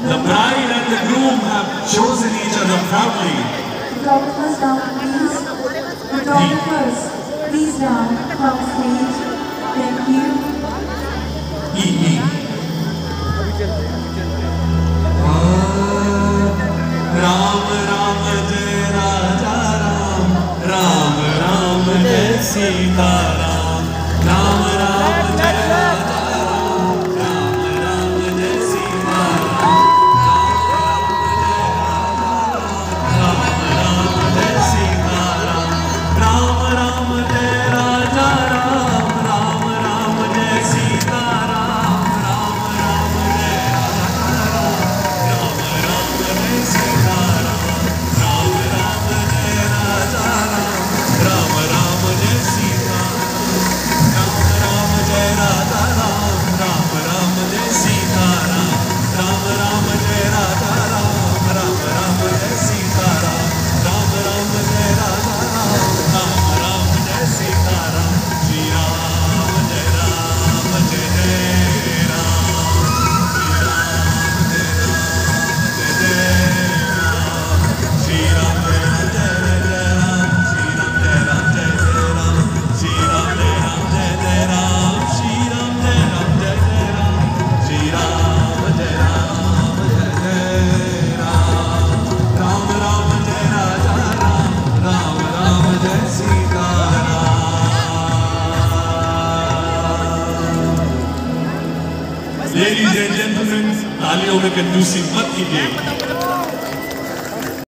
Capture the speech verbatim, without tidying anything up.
The bride and the groom have chosen each other proudly. Photographers down, please. Photographers, please down from stage. Thank you. E E. Ram Ram Jai Raja Ram, Ram Ram Jai Sita Ram, Ram Ram Jai Raja Ram, Ram Ram Jai Sita Ram, Ram Ram Jai Sita Ram, Ram Ram Jai Raja Ram, Ram Ram Jai Sita Ram, Ram Ram Jai Raja Ram, Ram Ram Jai Sita Ram, Ram Ram Jai Raja Ram, Ram Ram Jai Sita Ram, Ram Ram Jai Raja Ram, Ram Ram Jai Sita Ram, Ram Ram Jai Raja Ram, Ram Ram Jai Sita Ram, Ram Ram Jai Raja Ram, Ram Ram Jai Sita Ram, Shri Ram Jai Ram Jai Jai Ram, Shri Ram Jai Ram Jai Jai Ram, Shri Ram Jai Ram Jai Jai Ram, Shri Ram Jai Ram Jai Jai Ram, Shri Ram Jai Ram Jai Jai Ram, Shri Ram Jai Ram Jai Jai Ram, Ram Ram Jai Raja Ram, Ram Ram Jai Sita Ram. Ladies and gentlemen, तालियों में कंजूसी मत कीजिए.